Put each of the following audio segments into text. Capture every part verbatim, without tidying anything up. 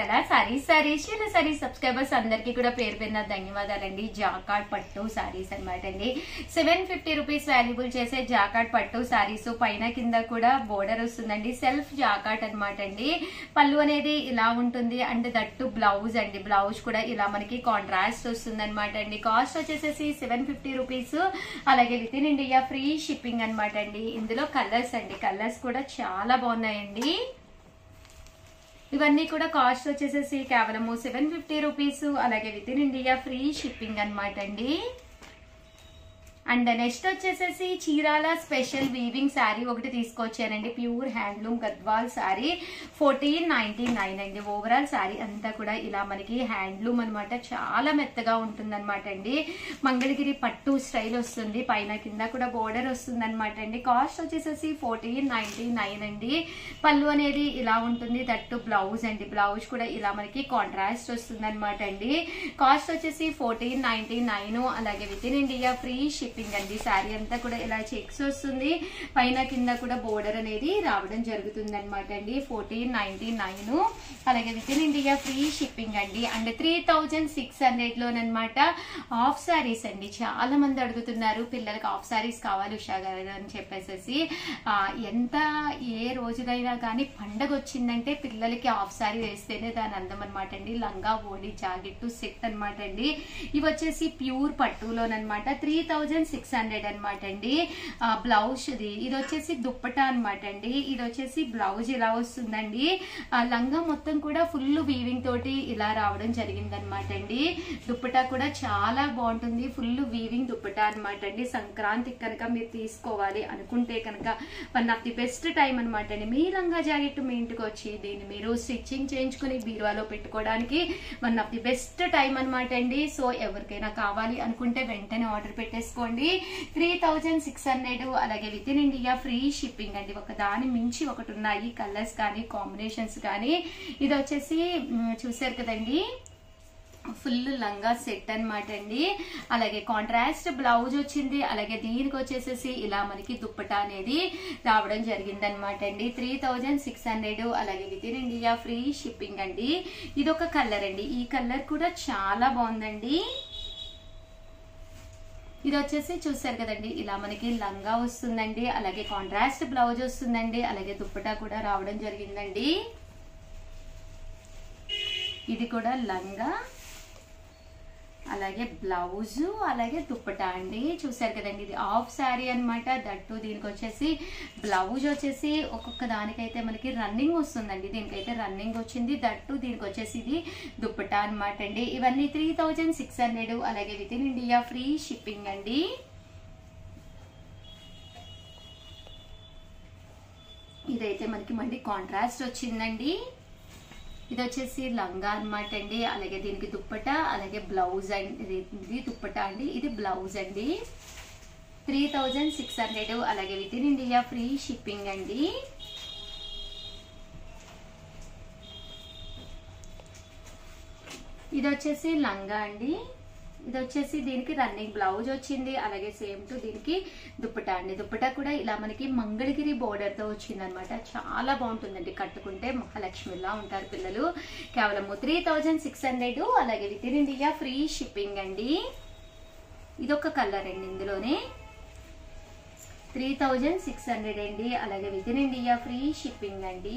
చీరాల సారీస్ సారీస్ చీర సారీస్ సబ్స్క్రైబర్స్ అందరికీ కూడా పేరు పేరున ధన్యవాదాలండి. జాకార్డ్ పట్టు సారీస్ అనమాట అండి. సెవెన్ ఫిఫ్టీ రూపీస్ వాల్యుబుల్ చేసే జాకార్డ్ పట్టు సారీస్ పైన కింద కూడా బోర్డర్ వస్తుందండి. సెల్ఫ్ జాకార్డ్ అనమాట అండి. పళ్ళు అనేది ఇలా ఉంటుంది అండ్ దట్టు బ్లౌజ్ అండి. బ్లౌజ్ కూడా ఇలా మనకి కాంట్రాస్ట్ వస్తుంది అనమాట అండి. కాస్ట్ వచ్చేసేసి సెవెన్ ఫిఫ్టీ రూపీస్. అలాగే within India free shipping అనమాట అండి. ఇందులో కలర్స్ అండి, కలర్స్ కూడా చాలా బాగున్నాయండి. ఇవన్నీ కూడా కాస్ట్ వచ్చేసేసి కేవలము సెవెన్ ఫిఫ్టీ రూపీస్. అలాగే within India free shipping అనమాట అండి. అండ్ నెక్స్ట్ వచ్చేసేసి చీరాల స్పెషల్ వీవింగ్ శారీ ఒకటి తీసుకొచ్చానండి. Pure handloom Gadwal sari fourteen ninety nine అండి. ఓవరాల్ శారీ అంతా కూడా ఇలా మనకి హ్యాండ్లూమ్ అనమాట. చాలా మెత్తగా ఉంటుంది అనమాట అండి. మంగళగిరి పట్టు స్టైల్ వస్తుంది. పైన కింద కూడా బోర్డర్ వస్తుంది అనమాట అండి. కాస్ట్ వచ్చేసేసి ఫోర్టీన్ నైన్టీ నైన్ అండి. పళ్ళు అనేది ఇలా ఉంటుంది. దట్టు బ్లౌజ్ అండి. బ్లౌజ్ కూడా ఇలా మనకి కాంట్రాస్ట్ వస్తుంది అనమాట అండి. కాస్ట్ వచ్చేసి ఫోర్టీన్ నైన్టీ నైన్. అలాగే within India free shipping అండి. శారీ అంతా కూడా ఇలా చెక్స్ వస్తుంది. పైన కింద కూడా బోర్డర్ అనేది రావడం జరుగుతుంది అనమాట అండి. Fourteen ninety nine. అలాగే within India free shipping అండి. And three thousand six hundred లోనమాట హాఫ్ శారీస్ అండి. చాలా మంది అడుగుతున్నారు పిల్లలకి హాఫ్ శారీస్ కావాలి ఉషా గారు అని చెప్పేసి. ఎంత ఏ రోజులైనా కానీ పండగ వచ్చిందంటే పిల్లలకి హాఫ్ శారీ వేస్తేనే దాని అందం అనమాట అండి. లంగా ఓడి జాకెట్ సెట్ అనమాట అండి. ఇవి వచ్చేసి ప్యూర్ పట్టులోనమాట. త్రీ థౌజండ్ సిక్స్ హండ్రెడ్ అనమాట అండి. బ్లౌజ్ ఇది ఇది వచ్చేసి దుప్పటా అనమాట అండి. ఇది వచ్చేసి బ్లౌజ్ ఇలా వస్తుందండి. లంగా మొత్తం కూడా ఫుల్ వీవింగ్ తోటి ఇలా రావడం జరిగింది అనమాట అండి. దుప్పటా కూడా చాలా బాగుంటుంది. ఫుల్ వీవింగ్ దుప్పటా అనమాట అండి. సంక్రాంతికి కనుక మీరు తీసుకోవాలి అనుకుంటే కనుక one of the best time అనమాట అండి. మీ లంగా జాకెట్ మీ ఇంటికి వచ్చి దీన్ని మీరు స్టిచ్చింగ్ చేయించుకుని బీరువాలో పెట్టుకోవడానికి one of the best time అనమాట అండి. సో ఎవరికైనా కావాలి అనుకుంటే వెంటనే ఆర్డర్ పెట్టేసుకోండి. Three thousand six hundred. అలాగే within India free shipping అండి. ఒక దాని మించి ఒకటి ఉన్నాయి కలర్స్ కానీ కాంబినేషన్స్ కానీ. ఇది వచ్చేసి చూసారు కదండి ఫుల్ లంగా సెట్ అనమాట అండి. అలాగే కాంట్రాస్ట్ బ్లౌజ్ వచ్చింది. అలాగే దీనికి వచ్చేసేసి ఇలా మనకి దుప్పటా అనేది రావడం జరిగింది అనమాట అండి. Three thousand six hundred. అలాగే within India free shipping అండి. ఇది ఒక కలర్ అండి. ఈ కలర్ కూడా చాలా బాగుందండి. ఇది వచ్చేసి చూసారు కదండి ఇలా మనకి లంగా వస్తుందండి. అలాగే కాంట్రాస్ట్ బ్లౌజ్ వస్తుందండి. అలాగే దుప్పటా కూడా రావడం జరిగిందండి. ఇది కూడా లంగా అలాగే బ్లౌజ్ అలాగే దుప్పటా అండి. చూసారు కదండి ఇది హాఫ్ శారీ అనమాట. దట్టు దీనికి వచ్చేసి బ్లౌజ్ వచ్చేసి ఒక్కొక్క దానికైతే మనకి రన్నింగ్ వస్తుందండి. దీనికైతే రన్నింగ్ వచ్చింది. దట్టు దీనికి వచ్చేసి ఇది దుప్పటా అనమాట అండి. ఇవన్నీ త్రీ థౌజండ్ సిక్స్ హండ్రెడ్. అలాగే within India free shipping అండి. ఇదైతే మనకి మళ్ళీ కాంట్రాస్ట్ వచ్చిందండి. ఇది వచ్చేసి లంగా అనమాట అండి. అలాగే దీనికి దుప్పటా అలాగే బ్లౌజ్ అండి. ఇది దుప్పటా అండి. ఇది బ్లౌజ్ అండి. Three thousand six hundred. అలాగే within India free shipping అండి. ఇది వచ్చేసి లంగా అండి. ఇది వచ్చేసి దీనికి రన్నింగ్ బ్లౌజ్ వచ్చింది. అలాగే సేమ్ టు దీనికి దుప్పటా అండి. దుప్పటా కూడా ఇలా మనకి మంగళగిరి బోర్డర్ తో వచ్చింది అనమాట. చాలా బాగుంటుందండి. కట్టుకుంటే మహాలక్ష్మిలా ఉంటారు పిల్లలు. కేవలం త్రీ థౌజండ్ సిక్స్ హండ్రెడ్. అలాగే within India free shipping అండి. ఇదొక కలర్ అండి. ఇందులోనే త్రీ థౌజండ్ సిక్స్ హండ్రెడ్ అండి. అలాగే within India free shipping అండి.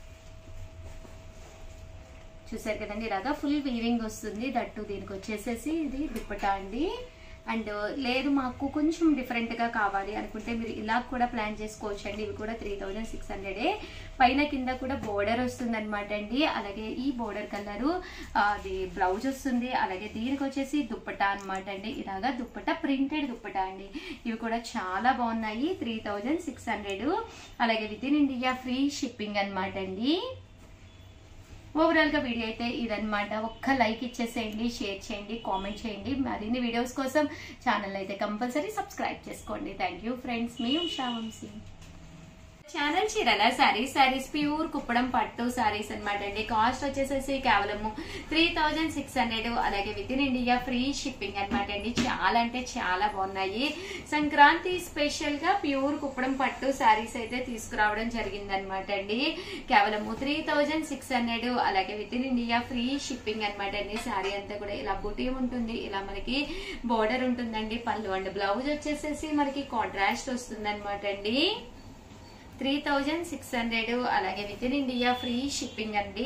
చూసారు కదండి ఇలాగా ఫుల్ వీవింగ్ వస్తుంది. దట్టు దీనికి వచ్చేసేసి ఇది దుప్పటా అండి. అండ్ లేదు మాకు కొంచెం డిఫరెంట్ గా కావాలి అనుకుంటే మీరు ఇలా కూడా ప్లాన్ చేసుకోవచ్చు అండి. ఇవి కూడా త్రీ థౌజండ్ సిక్స్ హండ్రెడే. పైన కింద కూడా బోర్డర్ వస్తుంది అనమాట అండి. అలాగే ఈ బోర్డర్ కలరు అది బ్లౌజ్ వస్తుంది. అలాగే దీనికి వచ్చేసి దుప్పటా అనమాట అండి. ఇలాగా దుప్పటా ప్రింటెడ్ దుప్పటా అండి. ఇవి కూడా చాలా బాగున్నాయి. Three thousand six hundred. అలాగే within India free shipping అనమాట అండి. ఓవరాల్ గా వీడియో అయితే ఇదన్నమాట. ఒక్క లైక్ ఇచ్చేసేయండి, షేర్ చేయండి, కామెంట్ చేయండి. మరిన్ని వీడియోస్ కోసం ఛానల్ అయితే కంపల్సరీ సబ్స్క్రైబ్ చేసుకోండి. Thank you friends. మీ ఉషా వంశీ. ఛానల్ చీరల సారీస్ సారీస్ ప్యూర్ కుప్పడం పట్టు సారీస్ అనమాట అండి. కాస్ట్ వచ్చేసేసి కేవలము త్రీ థౌజండ్ సిక్స్ హండ్రెడ్ అలాగే within India free shipping అనమాట అండి. చాలా అంటే చాలా బాగున్నాయి. సంక్రాంతి స్పెషల్ గా ప్యూర్ కుప్పడం పట్టు సారీస్ అయితే తీసుకురావడం జరిగింది అనమాట అండి. కేవలము త్రీ థౌజండ్ సిక్స్ హండ్రెడ్ అలాగే within India free shipping అనమాట అండి. సారీ అంతా కూడా ఇలా బుటీ ఉంటుంది, ఇలా మనకి బోర్డర్ ఉంటుందండి. పళ్ళు అండ్ బ్లౌజ్ వచ్చేసేసి మనకి కాంట్రాస్ట్ వస్తుంది అనమాట అండి. త్రీ థౌజండ్ సిక్స్ హండ్రెడ్ అలాగే within India free shipping అండి.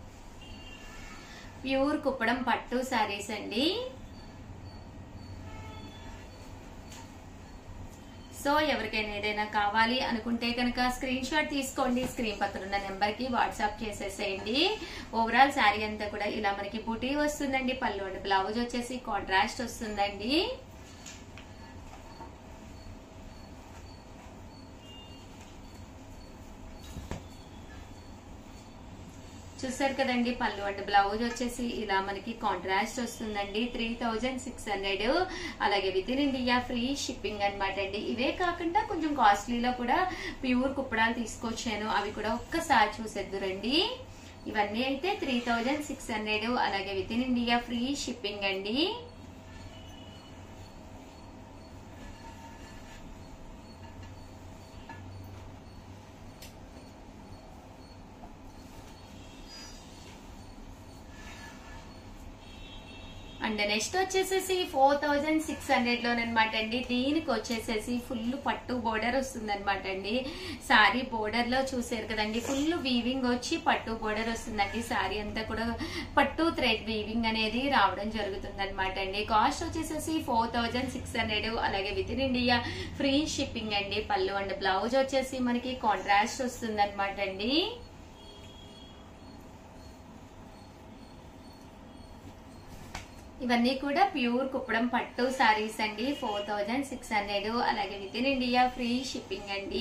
ప్యూర్ కుప్పడం పట్టు సారీస్ అండి. సో ఎవరికైనా ఏదైనా కావాలి అనుకుంటే కనుక స్క్రీన్ షాట్ తీసుకోండి. స్క్రీన్ పక్కన ఉన్న నెంబర్ కి వాట్సాప్ చేసేసేయండి. ఓవరాల్ శారీ అంతా కూడా ఇలా మనకి బూటీ వస్తుందండి. పళ్ళు అండ్ బ్లౌజ్ వచ్చేసి కాంట్రాస్ట్ వస్తుందండి. చూసారు కదండి, పళ్ళు అండ్ బ్లౌజ్ వచ్చేసి ఇలా మనకి కాంట్రాస్ట్ వస్తుందండి. త్రీ థౌజండ్ సిక్స్ హండ్రెడ్ అలాగే within India free shipping అనమాట అండి. ఇవే కాకుండా కొంచెం కాస్ట్లీలో కూడా ప్యూర్ కుప్పడాలు తీసుకొచ్చాను, అవి కూడా ఒక్కసారి చూసేద్దురండి. ఇవన్నీ అయితే త్రీ థౌజండ్ సిక్స్ హండ్రెడ్ అలాగే within India free shipping అండి. అండ్ నెక్స్ట్ వచ్చేసేసి ఫోర్ థౌజండ్ సిక్స్ హండ్రెడ్ లోనమాట అండి. దీనికి వచ్చేసేసి ఫుల్ పట్టు బోర్డర్ వస్తుంది అనమాట అండి. సారీ బోర్డర్ లో చూసారు కదండి, ఫుల్ వీవింగ్ వచ్చి పట్టు బోర్డర్ వస్తుందండి. సారీ అంతా కూడా పట్టు థ్రెడ్ వీవింగ్ అనేది రావడం జరుగుతుంది అనమాట అండి. కాస్ట్ వచ్చేసేసి ఫోర్ థౌజండ్ సిక్స్ హండ్రెడ్ అలాగే within India free shipping అండి. పళ్ళు అండ్ బ్లౌజ్ వచ్చేసి మనకి కాంట్రాస్ట్ వస్తుంది అనమాట అండి. ఇవన్నీ కూడా ప్యూర్ కుప్పడం పట్టు సారీస్ అండి. ఫోర్ థౌజండ్ సిక్స్ హండ్రెడ్ అలాగే within India free shipping అండి.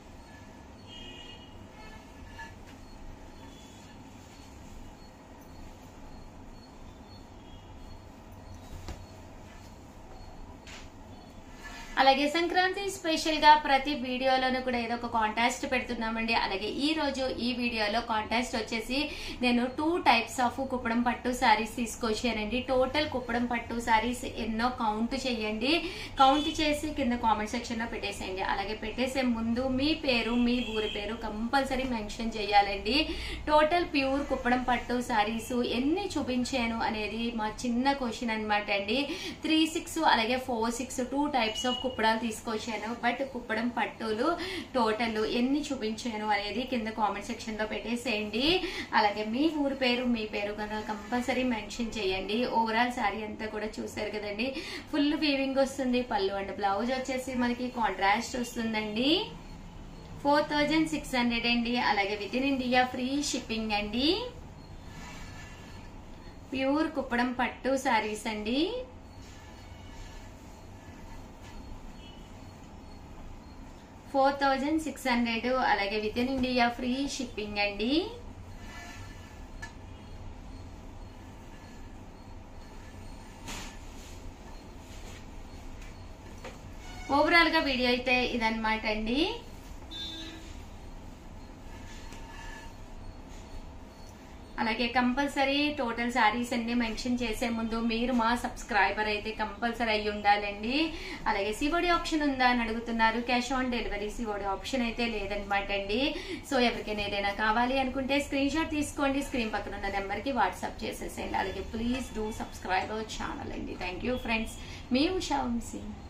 అలాగే సంక్రాంతి స్పెషల్ గా ప్రతి వీడియోలోనూ కూడా ఏదో ఒక కాంటెస్ట్ పెడుతున్నామండి. అలాగే ఈ రోజు ఈ వీడియోలో కాంటెస్ట్ వచ్చేసి నేను టూ టైప్స్ ఆఫ్ కుప్పడం పట్టు సారీస్ తీసుకొచ్చానండి. టోటల్ కుప్పడం పట్టు సారీస్ ఎన్నో కౌంట్ చేయండి. కౌంట్ చేసి కింద కామెంట్ సెక్షన్ లో పెట్టేసేయండి. అలాగే పెట్టేసే ముందు మీ పేరు మీ ఊరి పేరు కంపల్సరీ మెన్షన్ చేయాలండి. టోటల్ ప్యూర్ కుప్పడం పట్టు సారీస్ ఎన్ని చూపించాను అనేది మా చిన్న క్వశ్చన్ అనమాట అండి. త్రీ సిక్స్ అలాగే four six two types of కుప్పడాలు తీసుకొచ్చాను. బట్ కుప్పడం పట్టులు టోటల్ ఎన్ని చూపించాను అనేది కింద కామెంట్ సెక్షన్ లో పెట్టేసేయండి. అలాగే మీ ఊరి పేరు మీ పేరు కనుక కంపల్సరీ మెన్షన్ చేయండి. ఓవరాల్ శారీ అంతా కూడా చూసారు కదండి, ఫుల్ వీవింగ్ వస్తుంది. పళ్ళు అండ్ బ్లౌజ్ వచ్చేసి మనకి కాంట్రాస్ట్ వస్తుందండి. ఫోర్ థౌజండ్ సిక్స్ హండ్రెడ్ అండి అలాగే within India free shipping అండి. ప్యూర్ కుప్పడం పట్టు శారీస్ అండి. ఫోర్ థౌజండ్ సిక్స్ హండ్రెడ్ అలాగే within India free shipping అండి. ఓవరాల్ గా వీడియో అయితే ఇదన్నమాట అండి. అలాగే కంపల్సరీ టోటల్ శారీస్ అన్ని మెన్షన్ చేసే ముందు మీరు మా సబ్స్క్రైబర్ అయితే కంపల్సరీ అయ్యి ఉండాలండి. అలాగే సివోడి ఆప్షన్ ఉందా అని అడుగుతున్నారు. Cash on delivery COD option అయితే లేదనమాట అండి. సో ఎవరికైనా ఏదైనా కావాలి అనుకుంటే స్క్రీన్ షాట్ తీసుకోండి. స్క్రీన్ పక్కన ఉన్న నెంబర్ కి వాట్సాప్ చేసేసేయండి. అలాగే please do subscribe our channel అండి. Thank you friends. మీ ఉషా వంశీ.